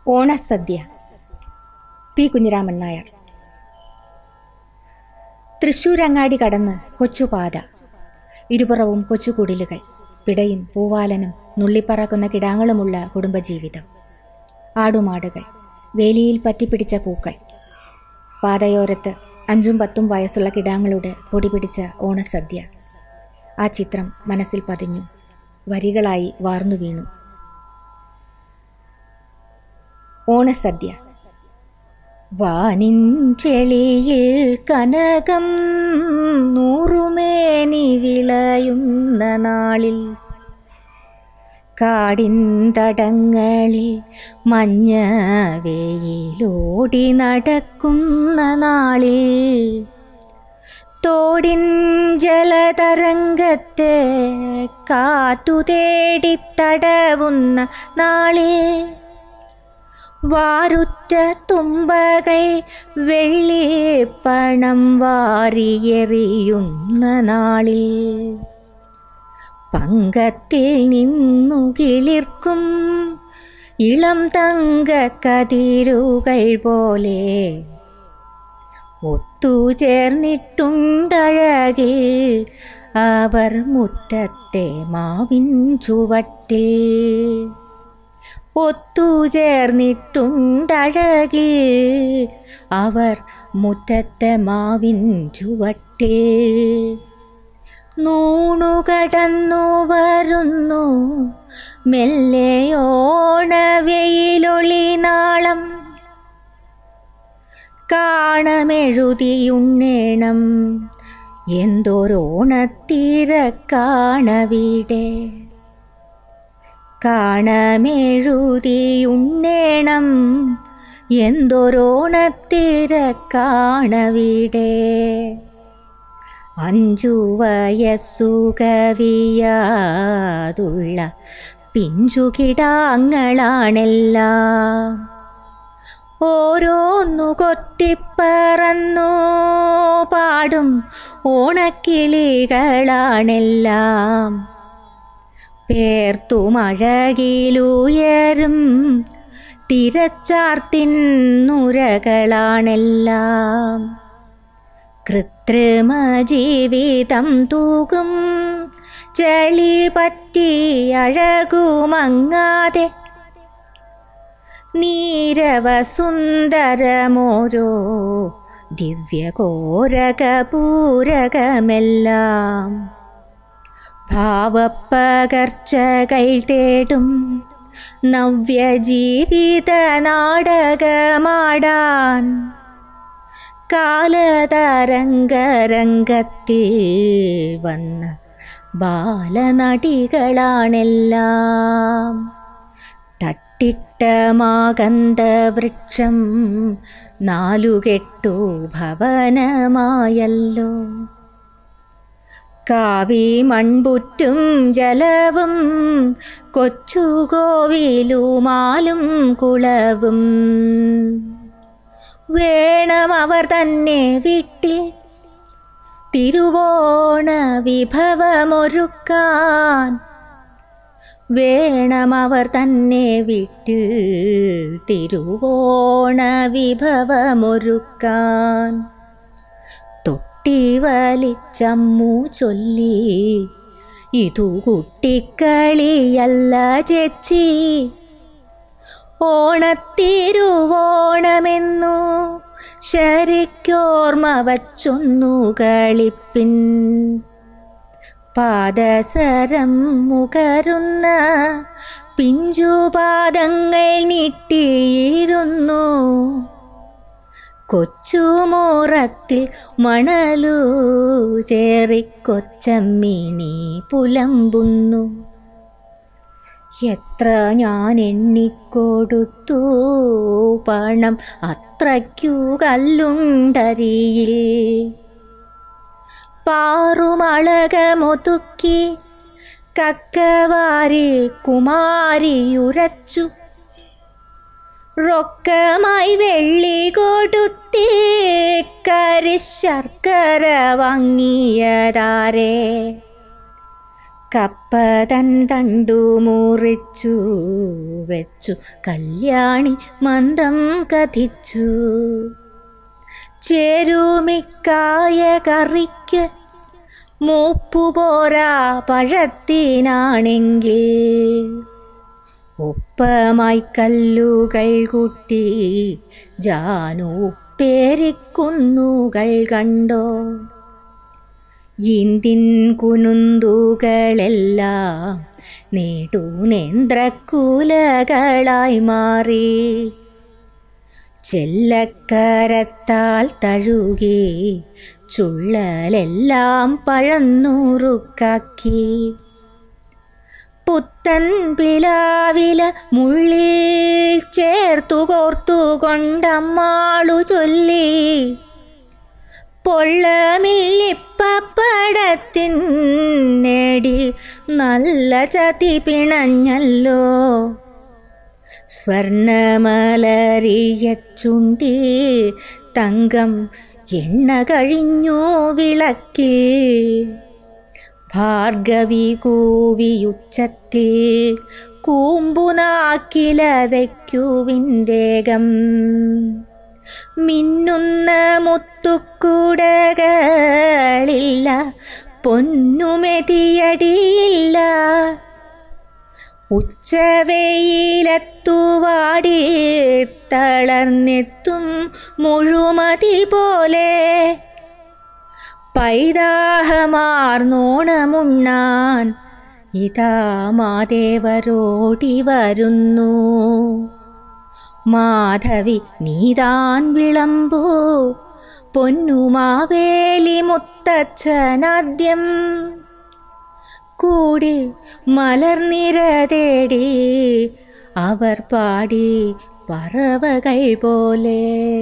ഓണസദ്യ. P. Kunjiraman Nair. തൃശ്ശൂരങ്ങാടി കടന്ന് കൊച്ചുപാത, ഇരുപുറവും കൊച്ചുകുടിലുകൾ, പിടയും പൂവാലനും നുള്ളിപ്പറക്കുന്ന കിടാങ്ങളുമുള്ള കുടുംബജീവിതം. ആടുമാടുകൾ, വേലിയിൽ പറ്റിപ്പിടിച്ച പൂക്കൾ, പാതയോരത്ത് 5ഉം 10ഉം വയസ്സുള്ള കിടാങ്ങളുടെ പൊടിപിടിച്ച ഓണസദ്യ. ആ ചിത്രം മനസ്സിൽ പതിഞ്ഞു, വരികളായി വാർന്നു വീണു. ഓണസദ്യ. വാനിൻ ചെളിയിൽ കനകം നൂറുമേനി വിളയുന്ന നാളിൽ, കാടിൻ തടങ്ങളിൽ മഞ്ഞ വെയിലോടി നടക്കുന്ന നാളിൽ, തോടിൻ ജലതരംഗത്തെ കാറ്റു തേടിത്തടവുന്ന നാളിൽ, വാരുറ്റ തുമ്പകൾ വെള്ളിപ്പണം വാരിയെറിയുന്ന നാളിൽ, പങ്കത്തിൽ നിന്നു കിളിർക്കും ഇളം തങ്കക്കതിരുകൾ പോലെ ഒത്തുചേർന്നിട്ടുണ്ടഴകിൽ അവർ മുറ്റത്തെ മാവിൻ ചുവട്ടിൽ. ഒത്തുചേർന്നിട്ടുണ്ടഴകിൽ അവർ മുറ്റത്തെ മാവിൻ ചുവട്ടിൽ. നൂണുകടന്നു വരുന്നു മെല്ലെയോണവെയിലൊളി നാളം, കാണമെഴുതിയുണ്ണേണം എന്തോരോണത്തിരക്കാണവിടെ, കാണമെഴുതിയുണ്ണേണം എന്തോരോണത്തിരക്കാണവിടെ. 5 വയസ്സു കവിയാതുള്ള പിഞ്ചുകിടാങ്ങളാണെല്ലാം, ഓരോന്നു കൊത്തിപ്പറന്നു പാടും ഓണക്കിളികളാണെല്ലാം. പേർത്തുമഴകിലുയരും തിരച്ചാർത്തിൻ നുരകളാണെല്ലാം. കൃത്രിമ ജീവിതം തൂകും ചെളി പറ്റി അഴകുമങ്ങാതെ, നീരവസുന്ദരമോരോ ദിവ്യകോരകപൂരകമെല്ലാം. ഭാവപ്പകർച്ചകൾ തേടും നവ്യജീവിത നാടകമാടാൻ, കാലതരംഗരംഗത്തിൽ വന്ന ബാലനടികളാണെല്ലാം. തട്ടിട്ട മാകന്ദവൃക്ഷം 4 ഭവനമായല്ലോ. കാവി മൺപുറ്റും ജലവും കൊച്ചുകോവിലുമാലും കുളവും, വേണമവർ തന്നെ വീട്ടിൽ തിരുവോണ വിഭവമൊരുക്കാൻ, വേണമവർ തന്നെ വീട്ടിൽ തിരുവോണ വിഭവമൊരുക്കാൻ. തൊട്ടി വലിച്ചമ്മു ചൊല്ലി, ഇതു കുട്ടിക്കളിയല്ല ചേച്ചി, ഓണത്തിരുവോണമെന്നു ശരിക്കോർമ്മ വച്ചൊന്നു കളിപ്പിൻ. പാദസരം മുകരുന്ന പിഞ്ചുപാദങ്ങൾ നീട്ടിയിരുന്നു, കൊച്ചുമോറത്തിൽ മണലു ചേറിക്കൊച്ചമ്മിണി പുലമ്പുന്നു. എത്ര ഞാൻ എണ്ണിക്കൊടുത്തു പണം അത്രയ്ക്കു കല്ലുണ്ടരിയിൽ, പാറുമളകമൊതുക്കി കക്കവാരി കുമാരിയുരച്ചു, റൊക്കമായി വെള്ളി കൊടുത്തി കരിശർക്കര വാങ്ങിയതാരേ. കപ്പതൻ തണ്ടു മുറിച്ചു വെച്ചു കല്യാണി മന്ദം കഥിച്ചു. ചേരുമിക്കായ കറിക്ക് മൂപ്പുപോരാ പഴത്തിനാണെങ്കിൽ ഒപ്പമായി കല്ലുകൾ കൂട്ടി ജാനുപ്പേരിക്കുന്നുകൾ കണ്ടോ. ഇന്തിൻ കുനുന്തുകളെല്ലാം നേടുനേന്ത്രക്കുലകളായി മാറി. ചെല്ലക്കരത്താൽ തഴുകി ചുള്ളലെല്ലാം പഴന്നുറുക്കാക്കി. പുത്തൻ പിലാവില മുള്ളിൽ ചേർത്തു കോർത്തുകൊണ്ടമ്മാളു ചൊല്ലി. പൊള്ളമില്ലിപ്പടത്തിൻ നേടി നല്ല ചതി പിണഞ്ഞല്ലോ. സ്വർണമലരിയ ചുണ്ടി തങ്കം എണ്ണ കഴിഞ്ഞു വിളക്കിൽ. ഭാർഗവി കൂവിയുച്ചത്തിൽ കൂമ്പുനാക്കില വയ്ക്കുവിൻ വേഗം. മിന്നുന്ന മുത്തുക്കുടകളില്ല, പൊന്നുമെതിയടിയില്ല. ഉച്ചവെയിലത്തുവാടി തളർന്നെത്തും മുഴുമതി പോലെ. പൈതാഹമാർന്നോണമുണ്ണാൻ ഇതാ മാദേവരോടി വരുന്നു. മാധവി നീതാൻ വിളമ്പൂ പൊന്നുമാവേലി മുത്തച്ഛനാദ്യം. കൂടി മലർനിര തേടി അവർ പാടി പറവകൾ പോലെ.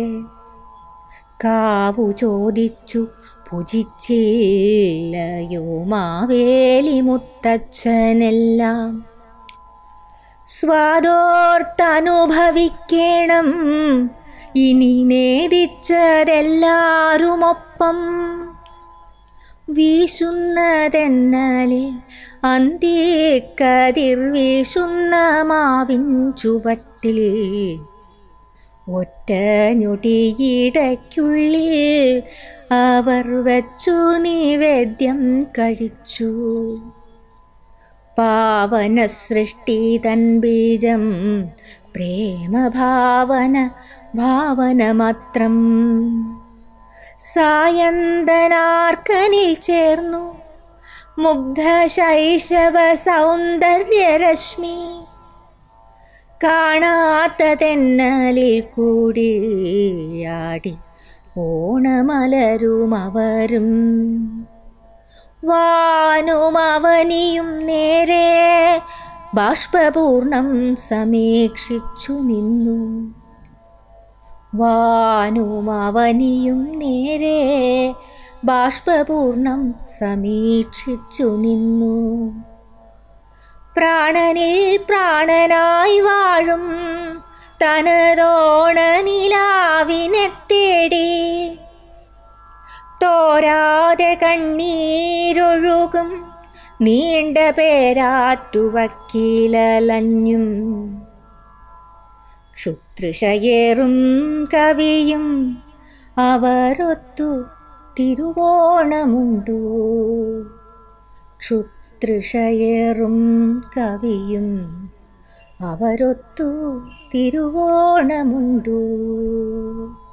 കാവു ചോദിച്ചു ഭുജിച്ചില്ലയോ മാവേലി മുത്തച്ഛനെല്ലാം. സ്വാദോർത്തനുഭവിക്കണം ഇനി നേദിച്ചതെല്ലാരുമൊപ്പം. വീശുന്നതെന്നലിൽ അന്തിക്കതിർ വീശുന്ന മാവിൻ ചുവട്ടിൽ. ഒറ്റ ഞൊടിയിടയ്ക്കുള്ളിൽ അവർ വച്ചു നിവേദ്യം കഴിച്ചു. പാവന സൃഷ്ടി തൻ ബീജം പ്രേമഭാവന ഭാവന മാത്രം. സായന്തനാർക്കനിൽ ചേർന്നു മുഗ്ധ ശൈശവ സൗന്ദര്യരശ്മി. കാണാത്തതെന്നലിൽ കൂടിയാടി ഓണമലരും അവരും. വാനുമവനിയും നേരെ ബാഷ്പപൂർണം സമീക്ഷിച്ചു നിന്നു. വാനുമവനിയും നേരെ ബാഷ്പപൂർണം സമീക്ഷിച്ചു നിന്നു. പ്രാണനിൽ പ്രാണനായി വാഴും തനതോണ നിലാവിനെ തേടി. തോരാതെ കണ്ണീരൊഴുകും നീണ്ട പേരാറ്റുവക്കിലലഞ്ഞും. ക്ഷുതൃഷയേറും കവിയും അവരൊത്തു തിരുവോണമുണ്ടു. ക്ഷുതൃഷയേറും കവിയും അവരൊത്തു തിരുവോണമുണ്ടു.